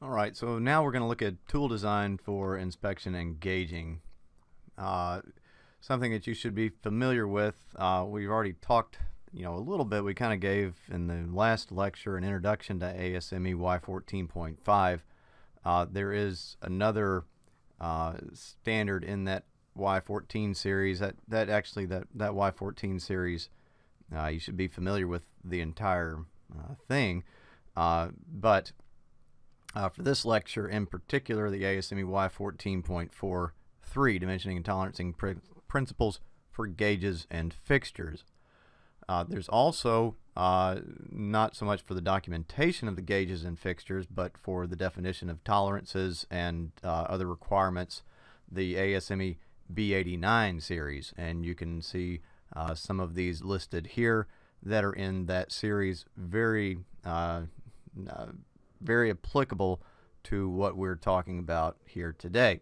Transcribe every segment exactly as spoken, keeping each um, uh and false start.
Alright, so now we're going to look at tool design for inspection and gauging. Uh, something that you should be familiar with. Uh, we've already talked you know, a little bit. We kind of gave in the last lecture an introduction to A S M E Y fourteen point five. Uh, there is another uh, standard in that Y fourteen series. That, that actually, that, that Y fourteen series, uh, you should be familiar with the entire uh, thing. Uh, but Uh, for this lecture in particular, the A S M E Y fourteen point four three, Dimensioning and Tolerancing pr Principles for Gauges and Fixtures. Uh, there's also, uh, not so much for the documentation of the gauges and fixtures, but for the definition of tolerances and uh, other requirements, the A S M E B eighty-nine series. And you can see uh, some of these listed here that are in that series. Very uh, uh, very applicable to what we're talking about here today.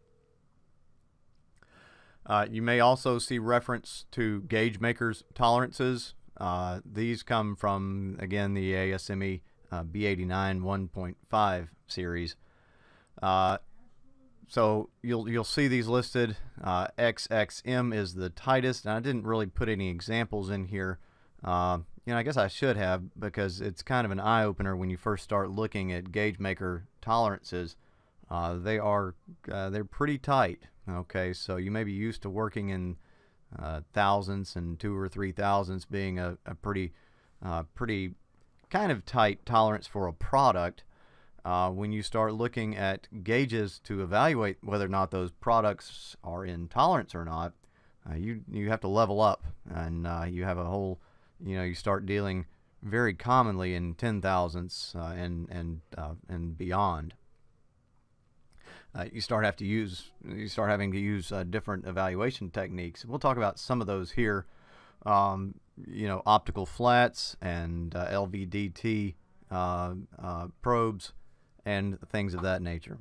Uh, you may also see reference to gauge makers' tolerances. Uh, these come from, again, the A S M E uh, B eighty-nine one point five series. Uh, so you'll you'll see these listed. Uh, X X M is the tightest, and I didn't really put any examples in here. Uh, You know, I guess I should have, because it's kind of an eye-opener when you first start looking at gauge maker tolerances. Uh, they are uh, they're pretty tight. Okay, so you may be used to working in uh, thousandths and two or three thousandths being a, a pretty uh, pretty kind of tight tolerance for a product. Uh, when you start looking at gauges to evaluate whether or not those products are in tolerance or not, uh, you you have to level up, and uh, you have a whole you know, you start dealing very commonly in ten thousandths uh, and and uh, and beyond. Uh, you start have to use you start having to use uh, different evaluation techniques. We'll talk about some of those here. Um, you know, optical flats and uh, L V D T uh, uh, probes and things of that nature.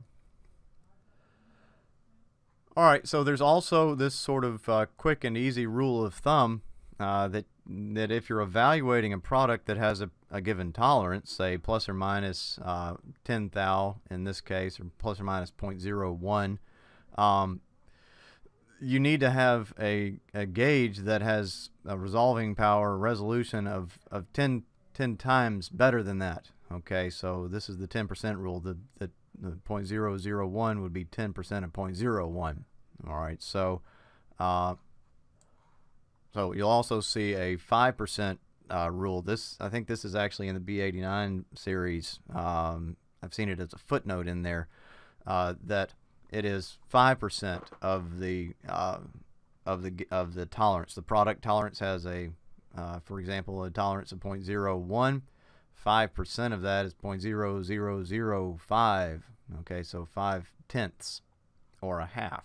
All right, so there's also this sort of uh, quick and easy rule of thumb uh, that that if you're evaluating a product that has a, a given tolerance, say plus or minus uh, ten thou in this case, or plus or minus zero point zero one, um, you need to have a, a gauge that has a resolving power resolution of, of ten, ten times better than that. Okay, so this is the ten percent rule. The, the, the zero point zero zero one would be ten percent of zero point zero one. All right, so uh, So you'll also see a five percent uh, rule. This, I think this is actually in the B eighty-nine series. Um, I've seen it as a footnote in there, uh, that it is five percent of the uh, of the of the tolerance. The product tolerance has a, uh, for example, a tolerance of zero point zero one. five percent of that is zero point zero zero zero five. Okay, so five tenths or a half.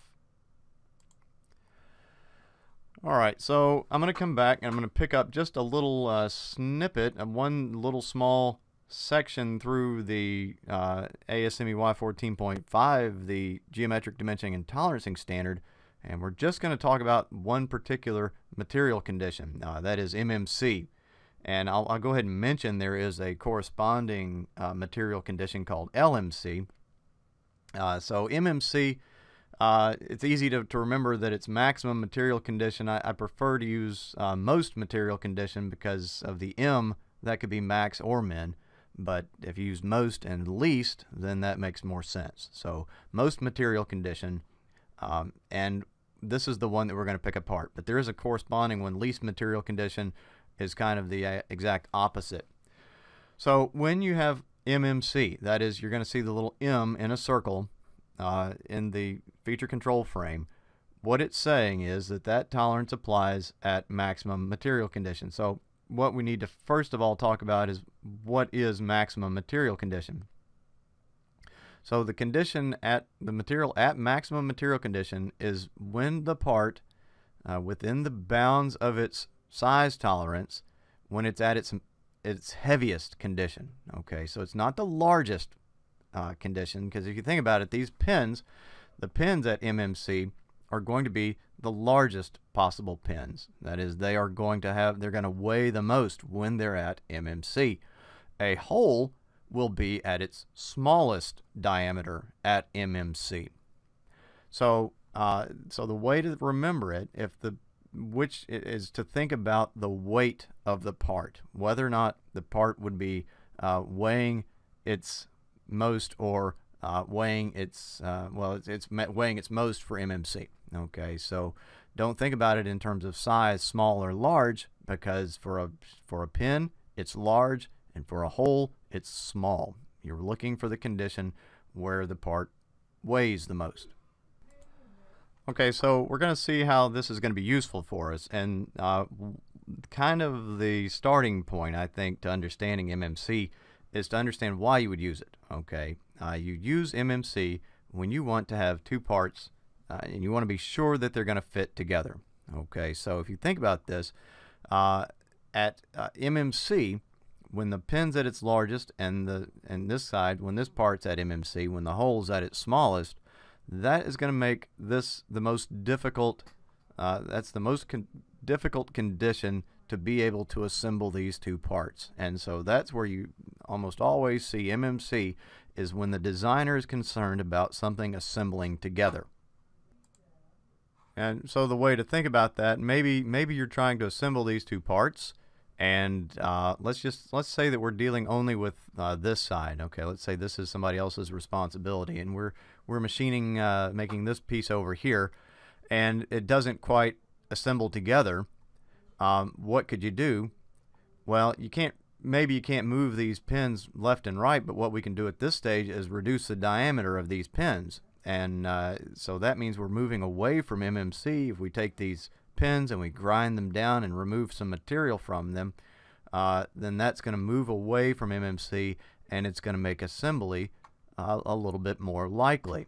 Alright, so I'm going to come back and I'm going to pick up just a little uh, snippet of one little small section through the uh, A S M E Y fourteen point five, the Geometric Dimensioning and Tolerancing Standard, and we're just going to talk about one particular material condition, uh, that is M M C. And I'll, I'll go ahead and mention there is a corresponding uh, material condition called L M C. Uh, so M M C, Uh, it's easy to, to remember that it's maximum material condition. I, I prefer to use uh, most material condition because of the M, that could be max or min. But if you use most and least, then that makes more sense. So most material condition, um, and this is the one that we're going to pick apart. But there is a corresponding one. Least material condition is kind of the uh, exact opposite. So when you have M M C, that is, you're going to see the little M in a circle Uh, in the feature control frame. What it's saying is that that tolerance applies at maximum material condition. So what we need to first of all talk about is what is maximum material condition. So the condition at the material at maximum material condition is when the part uh, within the bounds of its size tolerance, when it's at its its heaviest condition. Okay, so it's not the largest Uh, condition, because if you think about it, these pins, the pins at M M C are going to be the largest possible pins. That is, they are going to have, they're going to weigh the most when they're at M M C. A hole will be at its smallest diameter at M M C. So, uh, so the way to remember it, if the which is to think about the weight of the part, whether or not the part would be uh, weighing its most or uh, weighing its uh, well, it's, it's weighing its most for M M C. Okay, so don't think about it in terms of size, small or large, because for a for a pin it's large, and for a hole it's small. You're looking for the condition where the part weighs the most. Okay, so we're going to see how this is going to be useful for us, and uh, kind of the starting point, I think, to understanding M M C is to understand why you would use it. Okay, uh, you use M M C when you want to have two parts uh, and you want to be sure that they're going to fit together. Okay, so if you think about this, uh, at uh, M M C, when the pin's at its largest and the and this side, when this part's at M M C, when the hole's at its smallest, that is going to make this the most difficult, uh, that's the most con difficult condition to be able to assemble these two parts. And so that's where you almost always see M M C, is when the designer is concerned about something assembling together. And so the way to think about that, maybe maybe you're trying to assemble these two parts, and uh, let's just let's say that we're dealing only with uh, this side. Okay, let's say this is somebody else's responsibility, and we're we're machining, uh, making this piece over here, and it doesn't quite assemble together. Um, what could you do? Well, you can't. Maybe you can't move these pins left and right, but what we can do at this stage is reduce the diameter of these pins, and uh, so that means we're moving away from M M C. If we take these pins and we grind them down and remove some material from them, uh, then that's going to move away from M M C, and it's going to make assembly uh, a little bit more likely.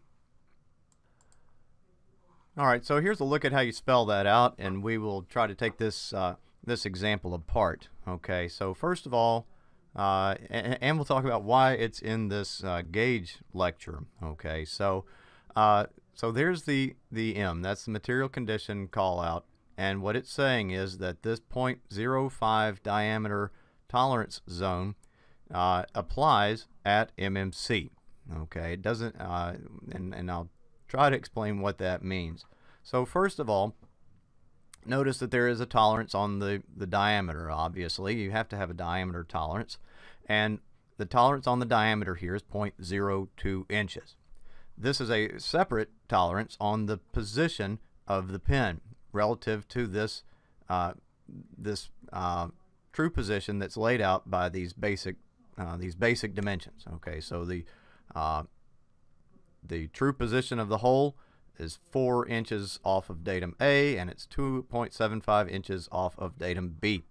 Alright, so here's a look at how you spell that out, and we will try to take this uh, this example apart. Okay, so first of all, uh, and, and we'll talk about why it's in this uh, gauge lecture. Okay, so uh, so there's the the M, that's the material condition call out. And what it's saying is that this zero point zero five diameter tolerance zone uh, applies at M M C. Okay, it doesn't, uh, and, and I'll try to explain what that means. So first of all, notice that there is a tolerance on the, the diameter, obviously. You have to have a diameter tolerance. And the tolerance on the diameter here is zero point zero two inches. This is a separate tolerance on the position of the pin relative to this uh, this uh, true position that's laid out by these basic uh, these basic dimensions. Okay, so the uh, the true position of the hole is four inches off of datum A, and it's two point seven five inches off of datum B.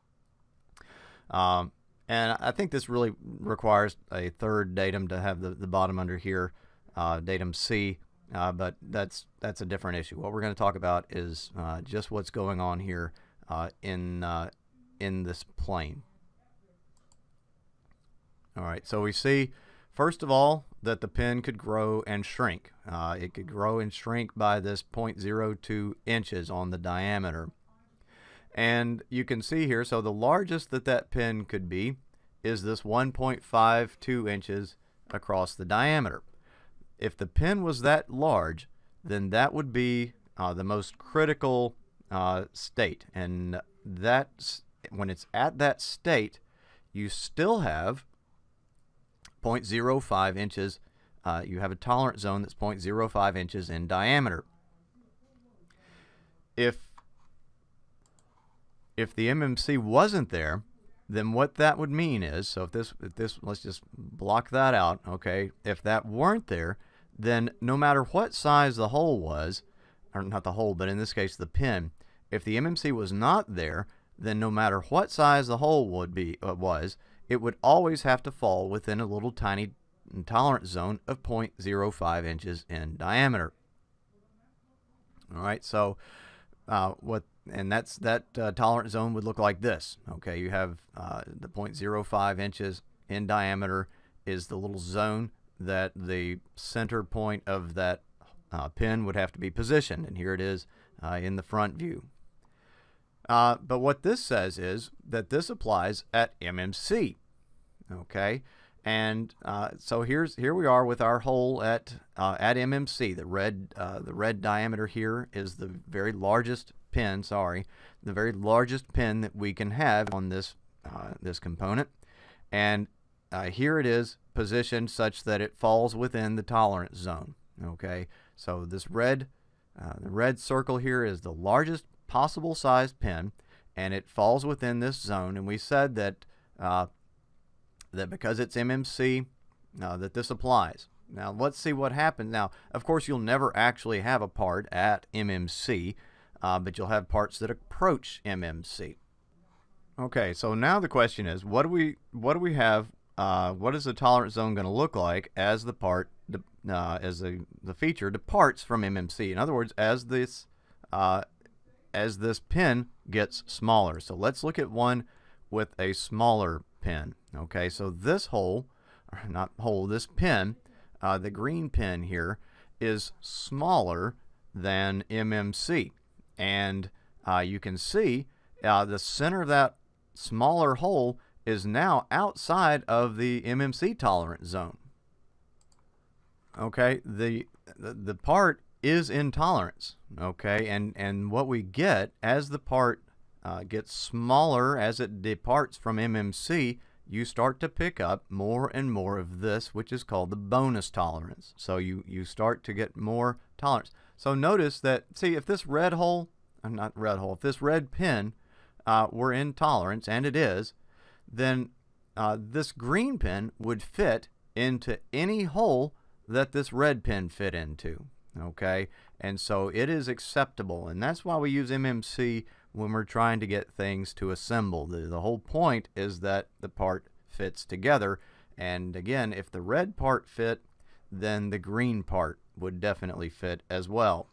Um, and I think this really requires a third datum to have the, the bottom under here, uh, datum C. Uh, but that's that's a different issue. What we're going to talk about is uh, just what's going on here uh, in uh, in this plane. All right, so we see first of all that the pin could grow and shrink. Uh, it could grow and shrink by this zero point zero two inches on the diameter. And you can see here, so the largest that that pin could be is this one point five two inches across the diameter. If the pin was that large, then that would be uh, the most critical uh, state. And that's, when it's at that state, you still have zero point zero five inches. Uh, you have a tolerance zone that's zero point zero five inches in diameter. If if the M M C wasn't there, then what that would mean is, so if this, if this, let's just block that out, okay? If that weren't there, then no matter what size the hole was, or not the hole, but in this case the pin, if the M M C was not there, then no matter what size the hole would be uh, was, it would always have to fall within a little tiny tolerance zone of zero point zero five inches in diameter. All right, so uh, what, and that's that uh, tolerance zone would look like this. Okay, you have uh, the zero point zero five inches in diameter is the little zone that the center point of that uh, pin would have to be positioned, and here it is uh, in the front view. Uh, but what this says is that this applies at M M C. Okay, And uh, so here's here we are with our hole at uh, at M M C. The red uh, the red diameter here is the very largest pin. Sorry, the very largest pin that we can have on this uh, this component. And uh, here it is positioned such that it falls within the tolerance zone. Okay, so this red uh, the red circle here is the largest possible size pin, and it falls within this zone. And we said that. Uh, that because it's M M C, uh, that this applies. Now let's see what happens. Now, of course, you'll never actually have a part at M M C, uh, but you'll have parts that approach M M C. Okay, so now the question is, what do we what do we have? Uh, what is the tolerance zone going to look like as the part uh, as the the feature departs from M M C? In other words, as this uh, as this pin gets smaller. So let's look at one with a smaller pin. Okay, so this hole, or not hole, this pin, uh, the green pin here, is smaller than M M C. And uh, you can see uh, the center of that smaller hole is now outside of the M M C tolerance zone. Okay, the, the, the part is in tolerance. Okay, and, and what we get as the part uh, gets smaller as it departs from M M C, you start to pick up more and more of this, which is called the bonus tolerance. So you, you start to get more tolerance. So notice that, see, if this red hole, uh, not red hole, if this red pin uh, were in tolerance, and it is, then uh, this green pin would fit into any hole that this red pin fit into. Okay, and so it is acceptable, and that's why we use M M C when we're trying to get things to assemble. The, the whole point is that the part fits together, and again, if the red part fit, then the green part would definitely fit as well.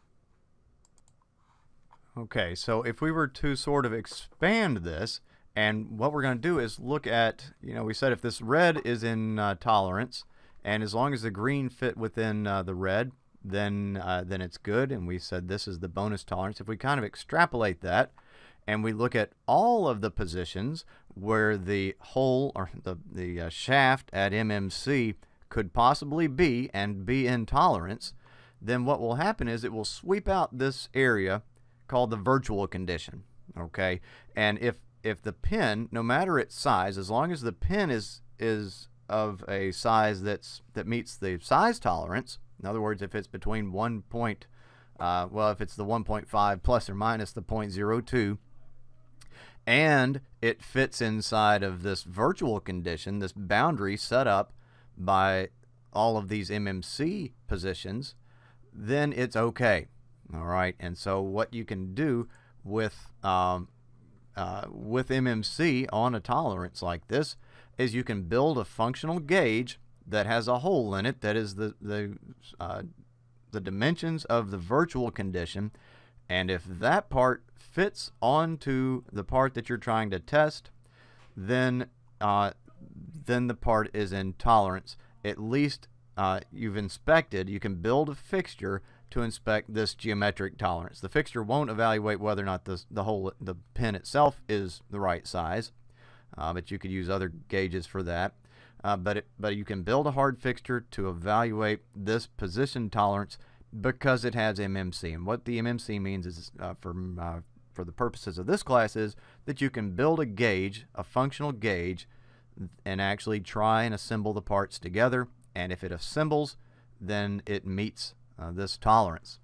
Okay, so if we were to sort of expand this, and what we're going to do is look at, you know, we said if this red is in uh, tolerance, and as long as the green fit within uh, the red, then uh, then it's good, and we said this is the bonus tolerance. If we kind of extrapolate that, and we look at all of the positions where the hole or the, the uh, shaft at M M C could possibly be and be in tolerance, then what will happen is it will sweep out this area called the virtual condition. Okay, and if if the pin, no matter its size, as long as the pin is is of a size that's that meets the size tolerance, in other words, if it's between one point, uh, well, if it's the one point five plus or minus the zero point zero two, and it fits inside of this virtual condition, this boundary set up by all of these M M C positions, then it's okay. All right, and so what you can do with um, uh, with M M C on a tolerance like this is you can build a functional gauge that has a hole in it that is the the uh, the dimensions of the virtual condition, and if that part fits onto the part that you're trying to test, then uh, then the part is in tolerance. At least uh, you've inspected. You can build a fixture to inspect this geometric tolerance. The fixture won't evaluate whether or not this, the hole, the pin itself is the right size, uh, but you could use other gauges for that. Uh, but, it, but you can build a hard fixture to evaluate this position tolerance because it has M M C. And what the M M C means is, uh, for, uh, for the purposes of this class, is that you can build a gauge, a functional gauge, and actually try and assemble the parts together. And if it assembles, then it meets uh, this tolerance.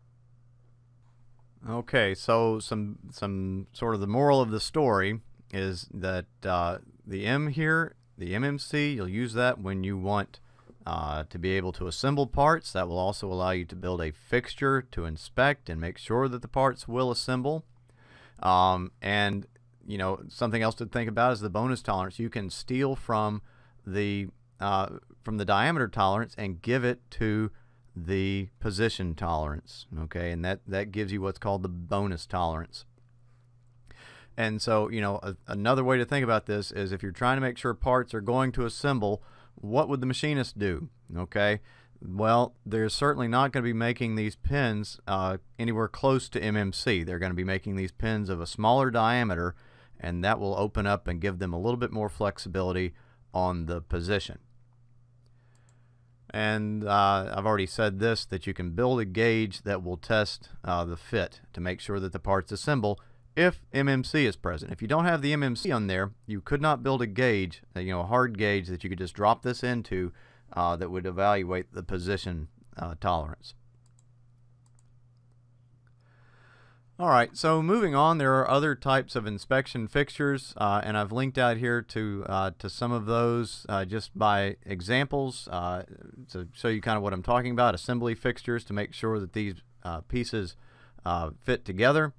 Okay, so some, some sort of the moral of the story is that uh, the M here, the M M C, you'll use that when you want uh, to be able to assemble parts. That will also allow you to build a fixture to inspect and make sure that the parts will assemble. Um, and, you know, something else to think about is the bonus tolerance. You can steal from the, uh, from the diameter tolerance and give it to the position tolerance. Okay, and that, that gives you what's called the bonus tolerance. And so, you know, a, another way to think about this is if you're trying to make sure parts are going to assemble, what would the machinist do? Okay, well, they're certainly not going to be making these pins uh, anywhere close to M M C. They're going to be making these pins of a smaller diameter, and that will open up and give them a little bit more flexibility on the position. And uh, I've already said this, that you can build a gauge that will test uh, the fit to make sure that the parts assemble if M M C is present. If you don't have the M M C on there, you could not build a gauge, you know, a hard gauge that you could just drop this into uh, that would evaluate the position uh, tolerance. Alright, so moving on, there are other types of inspection fixtures, uh, and I've linked out here to uh, to some of those uh, just by examples uh, to show you kind of what I'm talking about. Assembly fixtures to make sure that these uh, pieces uh, fit together.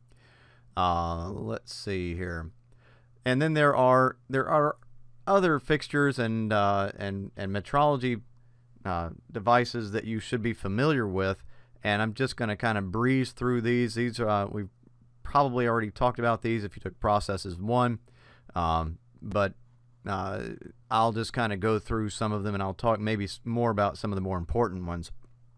Uh, let's see here, and then there are there are other fixtures and uh, and and metrology uh, devices that you should be familiar with. And I'm just going to kind of breeze through these. These are, uh, we've probably already talked about these if you took processes one. Um, but uh, I'll just kind of go through some of them, and I'll talk maybe more about some of the more important ones.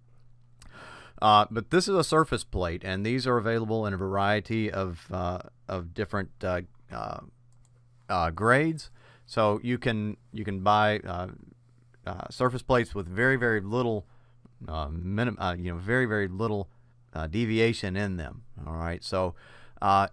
Uh, but this is a surface plate, and these are available in a variety of, uh, of different uh, uh, uh, grades. So you can, you can buy uh, uh, surface plates with very, very little Uh, minim uh, you know, very, very little uh, deviation in them. All right, so uh,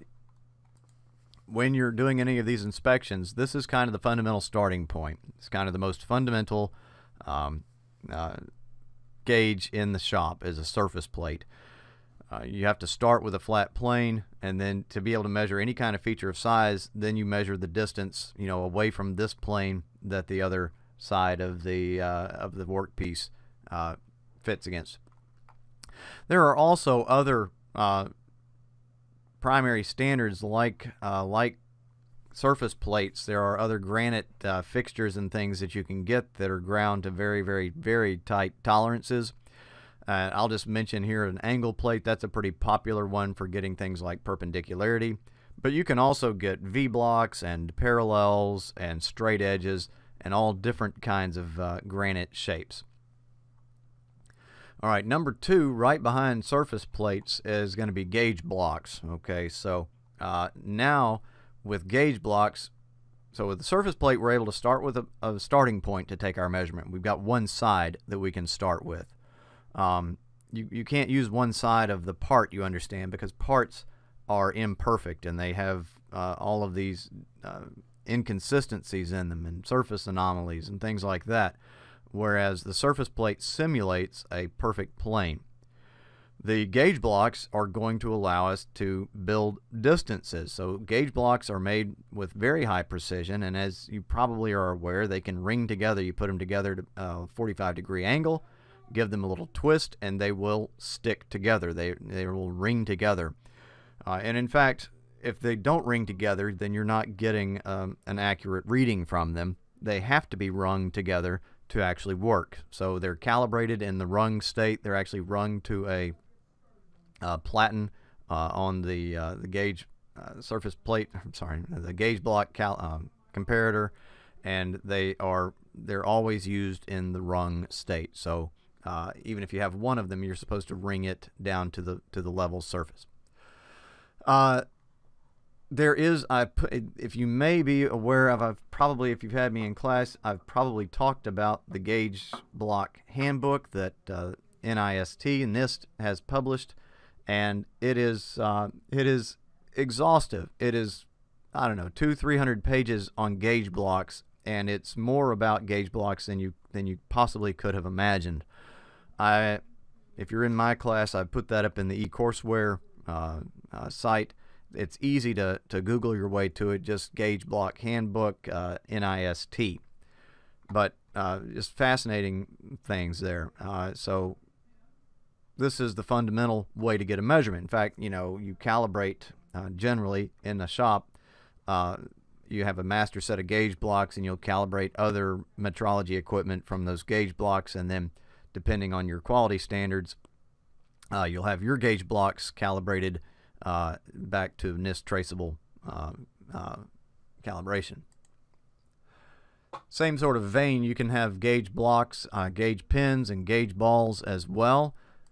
when you're doing any of these inspections, this is kind of the fundamental starting point. It's kind of the most fundamental um, uh, gauge in the shop is a surface plate. Uh, you have to start with a flat plane, and then to be able to measure any kind of feature of size, then you measure the distance, you know, away from this plane that the other side of the uh, of the workpiece uh, fits against. There are also other uh, primary standards like uh, like surface plates. There are other granite uh, fixtures and things that you can get that are ground to very, very, very tight tolerances. Uh, I'll just mention here an angle plate. That's a pretty popular one for getting things like perpendicularity. But you can also get V-blocks and parallels and straight edges and all different kinds of uh, granite shapes. All right, number two, right behind surface plates, is going to be gauge blocks. Okay, so uh, now with gauge blocks, so with the surface plate, we're able to start with a, a starting point to take our measurement. We've got one side that we can start with. Um, you, you can't use one side of the part, you understand, because parts are imperfect and they have uh, all of these uh, inconsistencies in them and surface anomalies and things like that, whereas the surface plate simulates a perfect plane. The gauge blocks are going to allow us to build distances. So gauge blocks are made with very high precision, and as you probably are aware, they can ring together. You put them together to a forty-five degree angle, give them a little twist, and they will stick together. They, they will ring together. Uh, and in fact, if they don't ring together, then you're not getting um, an accurate reading from them. They have to be rung together to actually work. So they're calibrated in the rung state. They're actually rung to a uh, platen uh, on the uh, the gauge uh, surface plate. I'm sorry, the gauge block cal um, comparator, and they are they're always used in the rung state. So uh, even if you have one of them, you're supposed to ring it down to the to the level surface. Uh, There is, I put, if you may be aware of, I've probably, if you've had me in class, I've probably talked about the gauge block handbook that uh, NIST, NIST has published, and it is uh, it is exhaustive. It is, I don't know, two, three hundred pages on gauge blocks, and it's more about gauge blocks than you than you possibly could have imagined. I, if you're in my class, I put that up in the eCourseware uh, uh, site. It's easy to, to Google your way to it, just gauge block handbook, uh, NIST. But uh, just fascinating things there. Uh, so this is the fundamental way to get a measurement. In fact, you know, you calibrate uh, generally in a shop. Uh, you have a master set of gauge blocks, and you'll calibrate other metrology equipment from those gauge blocks, and then depending on your quality standards, uh, you'll have your gauge blocks calibrated Uh, back to NIST traceable uh, uh, calibration. Same sort of vein, you can have gauge blocks, uh, gauge pins, and gauge balls as well.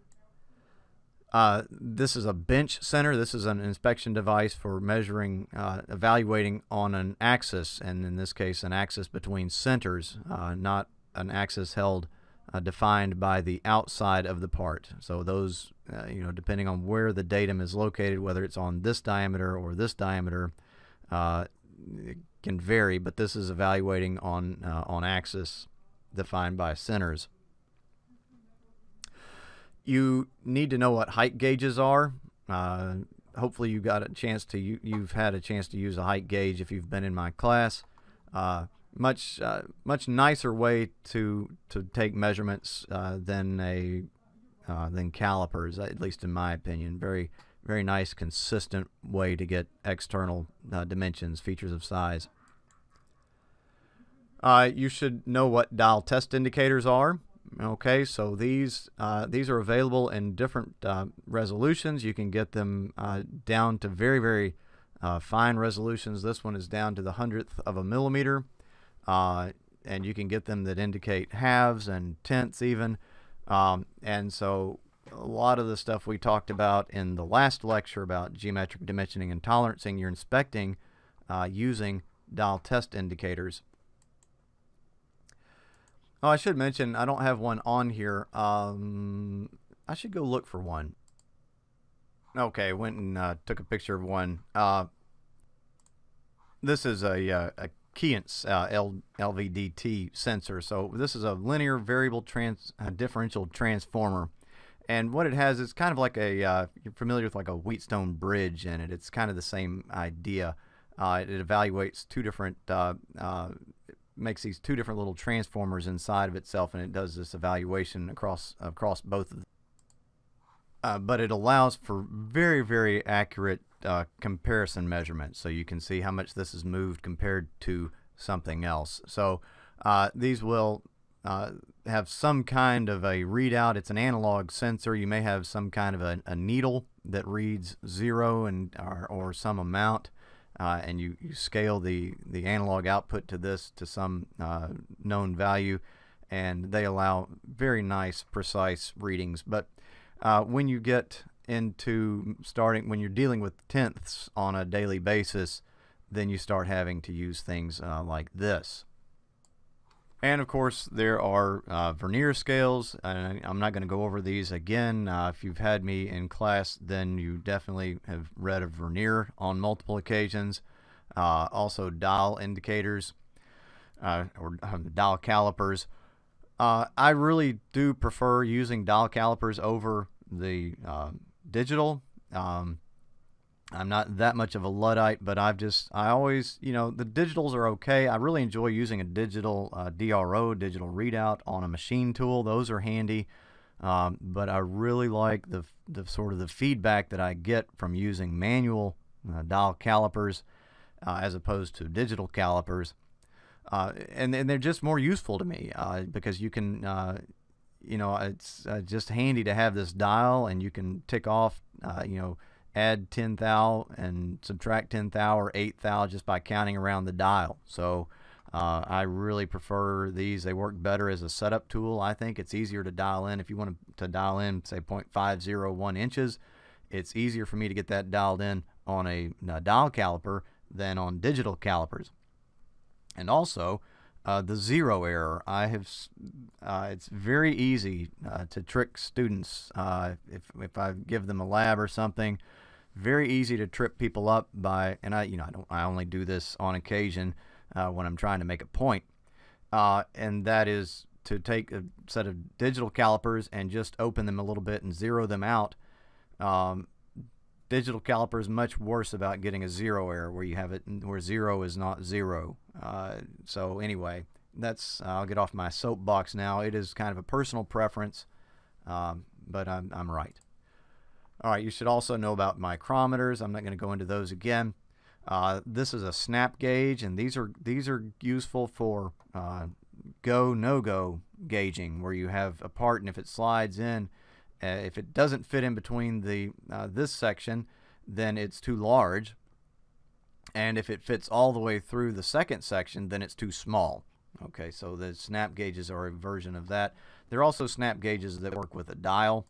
Uh, this is a bench center. This is an inspection device for measuring, uh, evaluating on an axis, and in this case an axis between centers, uh, not an axis held uh, defined by the outside of the part. So those, uh, you know, depending on where the datum is located, whether it's on this diameter or this diameter, uh, it can vary, but this is evaluating on, uh, on axis defined by centers. You need to know what height gauges are. Uh, hopefully you got a chance to, you, you've had a chance to use a height gauge if you've been in my class. Uh, much uh, much nicer way to to take measurements uh, than a uh, than calipers, at least in my opinion. Very very nice, consistent way to get external uh, dimensions, features of size. Uh, you should know what dial test indicators are. Okay, so these uh, these are available in different uh, resolutions. You can get them uh, down to very very uh, fine resolutions. This one is down to the hundredth of a millimeter. Uh, and you can get them that indicate halves and tenths even. Um, and so a lot of the stuff we talked about in the last lecture about geometric dimensioning and tolerancing, you're inspecting uh, using dial test indicators. Oh, I should mention, I don't have one on here. Um, I should go look for one. Okay, went and uh, took a picture of one. Uh, this is a, uh, a Keyence uh, L V D T sensor. So this is a linear variable trans uh, differential transformer, and what it has is kind of like a uh, you're familiar with like a Wheatstone bridge in it. It's kind of the same idea. Uh, it evaluates two different uh, uh, makes these two different little transformers inside of itself, and it does this evaluation across across both of them. Uh, but it allows for very very accurate Uh, comparison measurements, so you can see how much this has moved compared to something else. So uh, these will uh, have some kind of a readout. It's an analog sensor. You may have some kind of a, a needle that reads zero and or, or some amount, uh, and you, you scale the the analog output to this to some uh, known value, and they allow very nice precise readings. But uh, when you get into starting when you're dealing with tenths on a daily basis, then you start having to use things uh, like this. And of course there are uh, vernier scales, and I'm not going to go over these again. Uh, if you've had me in class, then you definitely have read of vernier on multiple occasions. Uh, also dial indicators uh, or um, dial calipers. Uh, I really do prefer using dial calipers over the uh, digital. Um, I'm not that much of a Luddite, but I've just, I always, you know, the digitals are okay. I really enjoy using a digital uh, D R O, digital readout on a machine tool. Those are handy. Um, but I really like the, the sort of the feedback that I get from using manual uh, dial calipers uh, as opposed to digital calipers. Uh, and, and they're just more useful to me uh, because you can, uh, you know, it's uh, just handy to have this dial, and you can tick off, uh, you know, add ten thou and subtract ten thou or eight thou just by counting around the dial. So uh, I really prefer these. They work better as a setup tool. I think it's easier to dial in. If you want to, to dial in, say, zero point five zero one inches, it's easier for me to get that dialed in on a, a dial caliper than on digital calipers. And also, Uh, the zero error. I have. Uh, it's very easy uh, to trick students uh, if if I give them a lab or something. Very easy to trip people up by, and I you know I don't. I only do this on occasion uh, when I'm trying to make a point, uh, and that is to take a set of digital calipers and just open them a little bit and zero them out. Um, digital caliper is much worse about getting a zero error where you have it where zero is not zero. Uh, so anyway, that's uh, I'll get off my soapbox now. It is kind of a personal preference, um, but I'm, I'm right. All right, you should also know about micrometers. I'm not going to go into those again. Uh, this is a snap gauge, and these are these are useful for uh, go no go gauging, where you have a part, and if it slides in, uh, if it doesn't fit in between the uh, this section, then it's too large. And if it fits all the way through the second section, then it's too small. Okay, so the snap gauges are a version of that. There are also snap gauges that work with a dial.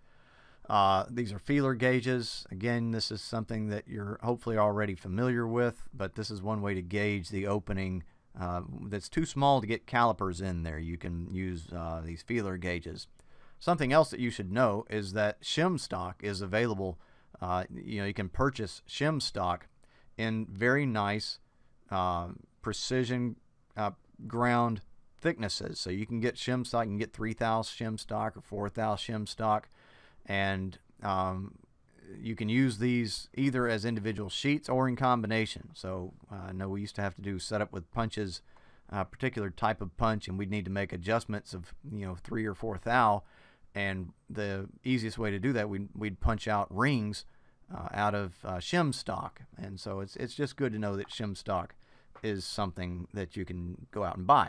Uh, these are feeler gauges. Again, this is something that you're hopefully already familiar with, but this is one way to gauge the opening uh, that's too small to get calipers in there, you can use uh, these feeler gauges. Something else that you should know is that shim stock is available. Uh, you know, you can purchase shim stock in very nice uh, precision uh, ground thicknesses. So you can get shim stock, you can get three thou shim stock or four thou shim stock, and um, you can use these either as individual sheets or in combination. So uh, I know we used to have to do setup with punches, a particular type of punch, and we'd need to make adjustments of, you know, three or four thou. And the easiest way to do that, we'd, we'd punch out rings uh, out of uh, shim stock. And so it's, it's just good to know that shim stock is something that you can go out and buy.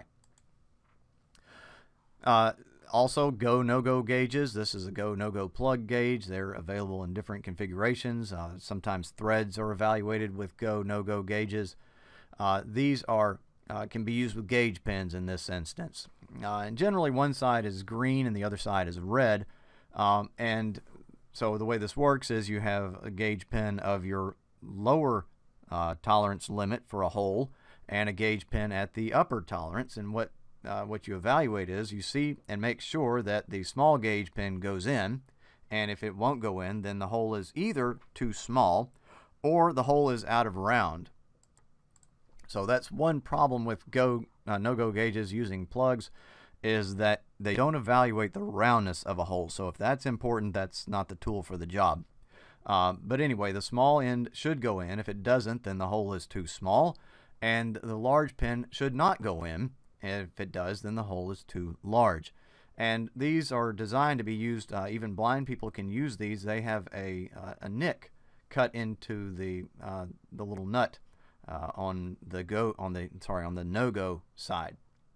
Uh, also, go, no-go gauges. This is a go, no-go plug gauge. They're available in different configurations. Uh, sometimes threads are evaluated with go, no-go gauges. Uh, these are uh, can be used with gauge pens in this instance. Uh, and generally one side is green and the other side is red. Um, and so the way this works is you have a gauge pen of your lower uh, tolerance limit for a hole and a gauge pen at the upper tolerance. And what, uh, what you evaluate is you see and make sure that the small gauge pen goes in. And if it won't go in, then the hole is either too small or the hole is out of round. So that's one problem with go uh, no-go gauges using plugs, is that they don't evaluate the roundness of a hole. So if that's important, that's not the tool for the job. Uh, but anyway, the small end should go in. If it doesn't, then the hole is too small, and the large pin should not go in. And if it does, then the hole is too large. And these are designed to be used, uh, even blind people can use these. They have a, uh, a nick cut into the, uh, the little nut Uh, on the go on the sorry on the no-go side.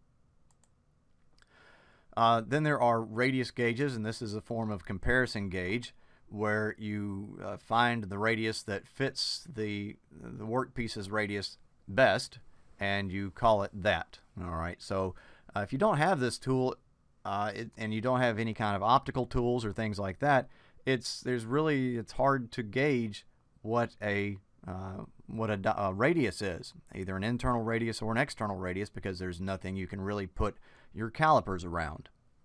Uh, then there are radius gauges, and this is a form of comparison gauge where you uh, find the radius that fits the the workpiece's radius best, and you call it that. All right. So uh, if you don't have this tool uh, it, and you don't have any kind of optical tools or things like that, it's there's really it's hard to gauge what a Uh, what a, a radius is, either an internal radius or an external radius, because there's nothing you can really put your calipers around.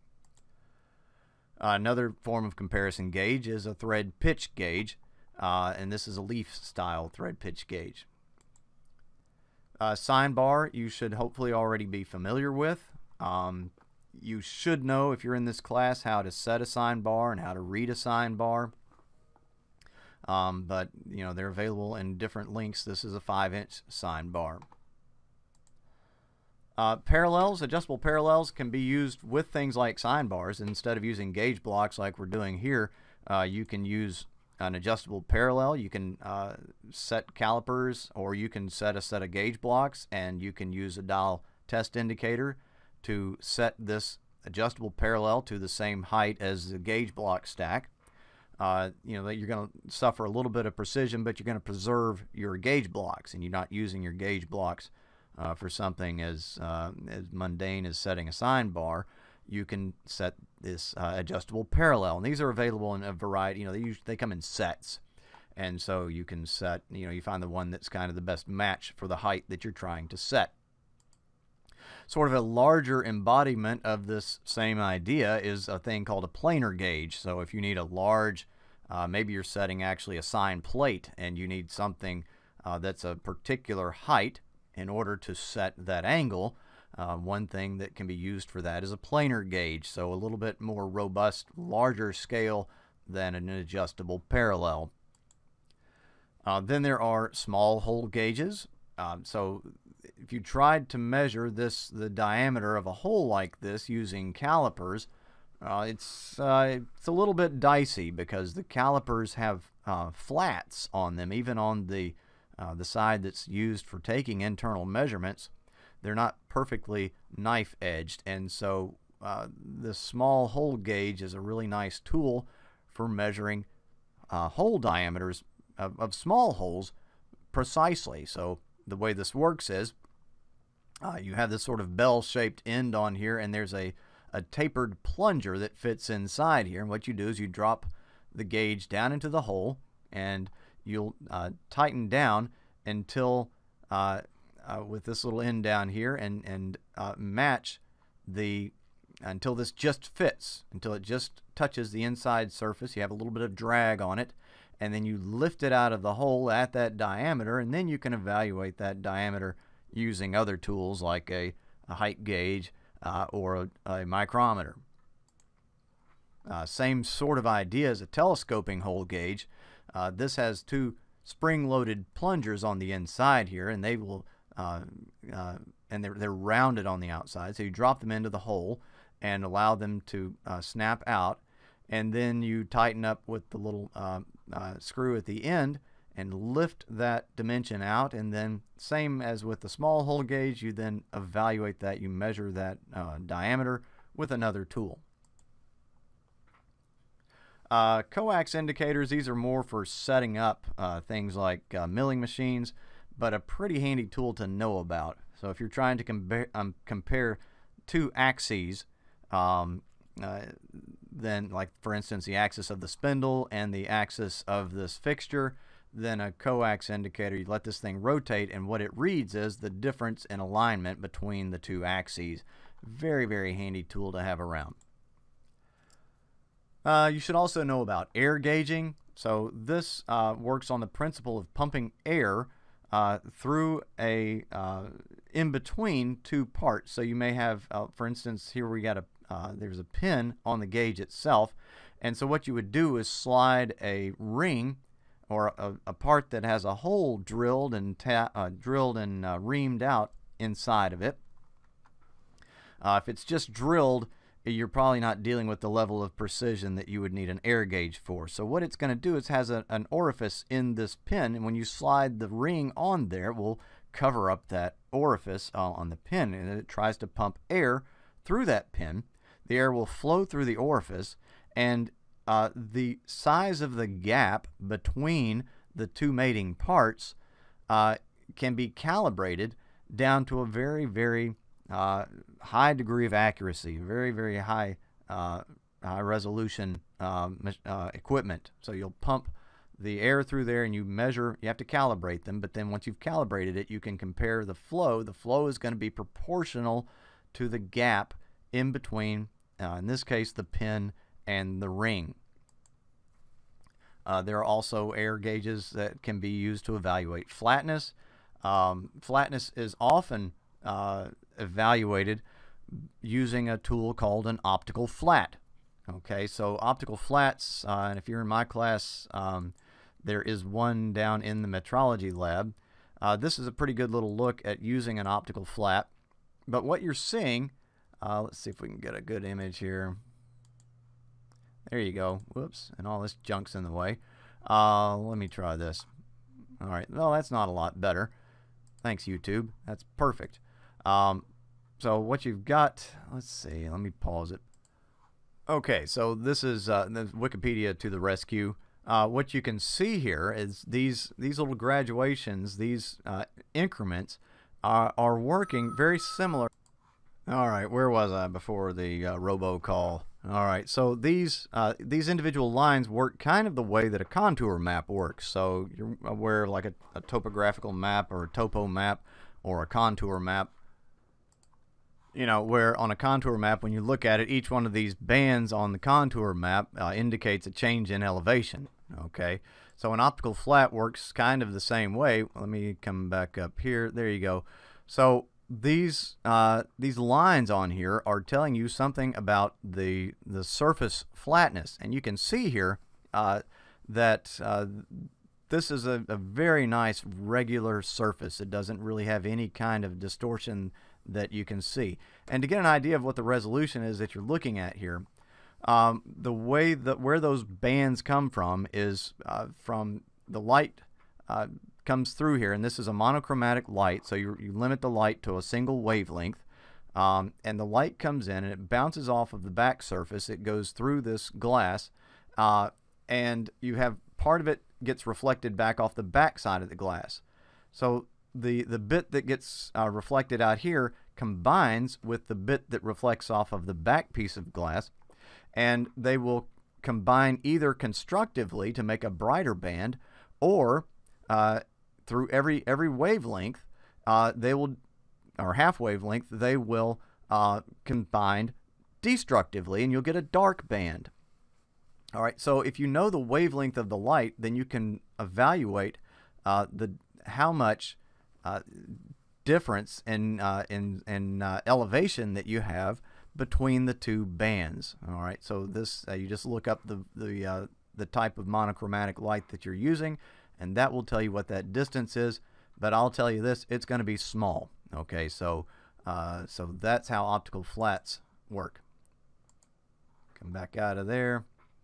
Uh, another form of comparison gauge is a thread pitch gauge, uh, and this is a leaf style thread pitch gauge. Uh, sine bar you should hopefully already be familiar with. Um, you should know, if you're in this class, how to set a sine bar and how to read a sine bar. Um, but, you know, they're available in different lengths. This is a five inch sine bar. Uh, parallels, adjustable parallels can be used with things like sine bars. Instead of using gauge blocks like we're doing here, uh, you can use an adjustable parallel. You can uh, set calipers, or you can set a set of gauge blocks, and you can use a dial test indicator to set this adjustable parallel to the same height as the gauge block stack. Uh, you know, that you're going to suffer a little bit of precision, but you're going to preserve your gauge blocks, and you're not using your gauge blocks uh, for something as uh, as mundane as setting a sine bar. You can set this uh, adjustable parallel, and these are available in a variety. You know, they usually, they come in sets, and so you can set. You know, you find the one that's kind of the best match for the height that you're trying to set. Sort of a larger embodiment of this same idea is a thing called a planar gauge. So if you need a large, uh, maybe you're setting actually a sine plate, and you need something uh, that's a particular height in order to set that angle, uh, one thing that can be used for that is a planar gauge. So a little bit more robust, larger scale than an adjustable parallel. Uh, then there are small hole gauges. Um, so if you tried to measure this, the diameter of a hole like this using calipers, uh, it's uh, it's a little bit dicey, because the calipers have uh, flats on them, even on the uh, the side that's used for taking internal measurements. They're not perfectly knife edged, and so uh, the small hole gauge is a really nice tool for measuring uh, hole diameters of, of small holes precisely. So the way this works is uh, you have this sort of bell-shaped end on here, and there's a, a tapered plunger that fits inside here. And what you do is you drop the gauge down into the hole, and you'll uh, tighten down until uh, uh, with this little end down here and, and uh, match the, until this just fits, until it just touches the inside surface. You have a little bit of drag on it, and then you lift it out of the hole at that diameter, and then you can evaluate that diameter using other tools like a, a height gauge uh, or a, a micrometer. Uh, same sort of idea as a telescoping hole gauge. Uh, this has two spring-loaded plungers on the inside here, and they will uh, uh, and they're, they're rounded on the outside. So you drop them into the hole and allow them to uh, snap out, and then you tighten up with the little uh, uh, screw at the end and lift that dimension out, and then same as with the small hole gauge, you then evaluate that. You measure that uh, diameter with another tool. Uh, coax indicators, these are more for setting up uh, things like uh, milling machines, but a pretty handy tool to know about. So if you're trying to compare, um, compare two axes, um, uh, then like for instance the axis of the spindle and the axis of this fixture, then a coax indicator, you let this thing rotate, and what it reads is the difference in alignment between the two axes. Very, very handy tool to have around. Uh, you should also know about air gauging. So this uh, works on the principle of pumping air uh, through a uh, in between two parts. So you may have, uh, for instance, here we got a uh, there's a pin on the gauge itself, and so what you would do is slide a ring or a, a part that has a hole drilled and ta uh, drilled and uh, reamed out inside of it. Uh, if it's just drilled, you're probably not dealing with the level of precision that you would need an air gauge for. So what it's going to do is has a, an orifice in this pin, and when you slide the ring on there, it will cover up that orifice uh, on the pin, and it tries to pump air through that pin. The air will flow through the orifice, and uh, the size of the gap between the two mating parts uh, can be calibrated down to a very, very Uh, high degree of accuracy, very, very high, uh, high resolution uh, uh, equipment. So you'll pump the air through there and you measure, you have to calibrate them, but then once you've calibrated it, you can compare the flow. The flow is going to be proportional to the gap in between, uh, in this case, the pin and the ring. Uh, there are also air gauges that can be used to evaluate flatness. Um, flatness is often uh, evaluated using a tool called an optical flat. Okay, so optical flats, uh, and if you're in my class, um, there is one down in the metrology lab. Uh, this is a pretty good little look at using an optical flat. But what you're seeing, uh, let's see if we can get a good image here. There you go. Whoops, and all this junk's in the way. Uh, let me try this. All right, well, that's not a lot better. Thanks, YouTube. That's perfect. Um, so what you've got, let's see, let me pause it. Okay, so this is uh, the Wikipedia to the rescue. Uh, what you can see here is these these little graduations, these uh, increments are, are working very similar. All right, where was I before the uh, robocall? All right, so these uh, these individual lines work kind of the way that a contour map works. So you're aware of like a, a topographical map or a topo map or a contour map. You know, where on a contour map, when you look at it, each one of these bands on the contour map uh, indicates a change in elevation. Okay, so an optical flat works kind of the same way. Let me come back up here. There you go. So these uh, these lines on here are telling you something about the the surface flatness, and you can see here uh, that uh, this is a, a very nice regular surface. It doesn't really have any kind of distortion that you can see. And to get an idea of what the resolution is that you're looking at here, um, the way that where those bands come from is uh, from the light uh, comes through here, and this is a monochromatic light, so you, you limit the light to a single wavelength, um, and the light comes in and it bounces off of the back surface. It goes through this glass, uh, and you have part of it gets reflected back off the back side of the glass. So the the bit that gets uh, reflected out here combines with the bit that reflects off of the back piece of glass, and they will combine either constructively to make a brighter band, or uh, through every every wavelength uh, they will, or half wavelength, they will uh, combine destructively, and you'll get a dark band. All right, so if you know the wavelength of the light, then you can evaluate uh, the how much uh, difference in uh, in, in uh, elevation that you have between the two bands. All right, so this uh, you just look up the the uh, the type of monochromatic light that you're using, and that will tell you what that distance is. But I'll tell you this, it's going to be small. Okay, so uh, so that's how optical flats work. Come back out of there.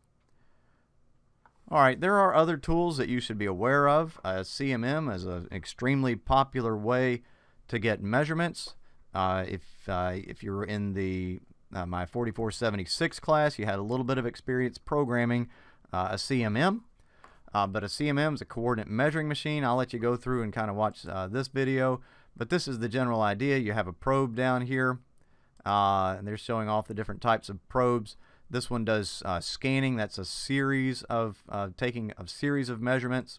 All right, there are other tools that you should be aware of. Uh, C M M is an extremely popular way to get measurements. Uh, if uh, if you were in the uh, my forty-four seventy-six class, you had a little bit of experience programming uh, a C M M. Uh, but a C M M is a coordinate measuring machine. I'll let you go through and kind of watch uh, this video. But this is the general idea. You have a probe down here, uh, and they're showing off the different types of probes. This one does uh, scanning. That's a series of uh, taking a series of measurements.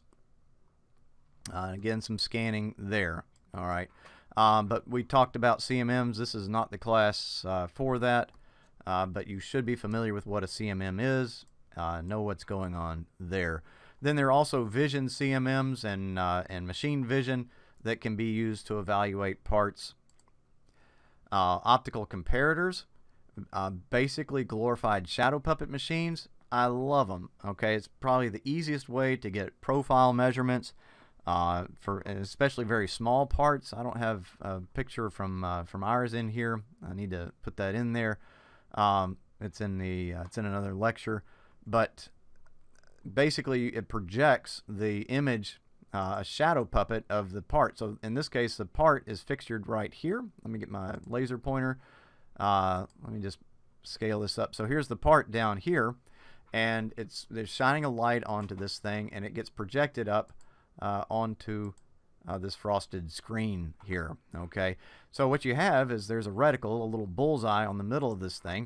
Uh, again, some scanning there. All right. Um, but we talked about C M Ms. This is not the class uh, for that, uh, but you should be familiar with what a C M M is, uh, know what's going on there. Then there are also vision C M Ms and, uh, and machine vision that can be used to evaluate parts. Uh, optical comparators, uh, basically glorified shadow puppet machines. I love them. Okay, it's probably the easiest way to get profile measurements. Uh, for especially very small parts. I don't have a picture from uh, from ours in here. I need to put that in there. Um, it's in the uh, it's in another lecture, but basically it projects the image, uh, a shadow puppet of the part. So in this case, the part is fixtured right here. Let me get my laser pointer. Uh, let me just scale this up. So here's the part down here, and it's they're shining a light onto this thing, and it gets projected up Uh, onto uh, this frosted screen here. Okay, so what you have is there's a reticle, a little bullseye on the middle of this thing,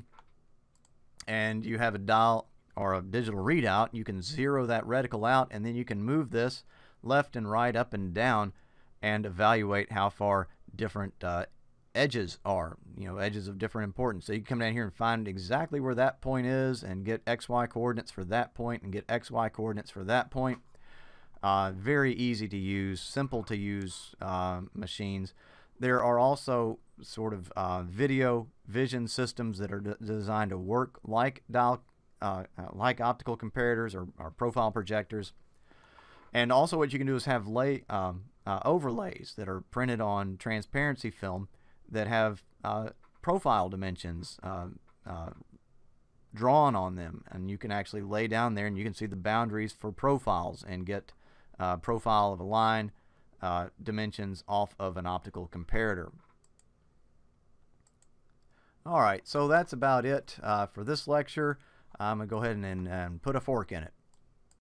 and you have a dial or a digital readout. You can zero that reticle out, and then you can move this left and right, up and down, and evaluate how far different uh, edges are, you know, edges of different importance. So you can come down here and find exactly where that point is and get X Y coordinates for that point and get X Y coordinates for that point. Uh, very easy to use, simple to use uh, machines. There are also sort of uh, video vision systems that are de designed to work like dial, uh, uh, like optical comparators or, or profile projectors. And also what you can do is have lay, um, uh, overlays that are printed on transparency film that have uh, profile dimensions uh, uh, drawn on them, and you can actually lay down there and you can see the boundaries for profiles and get Uh, profile of a line, uh, dimensions off of an optical comparator. Alright, so that's about it uh, for this lecture. I'm going to go ahead and, and put a fork in it.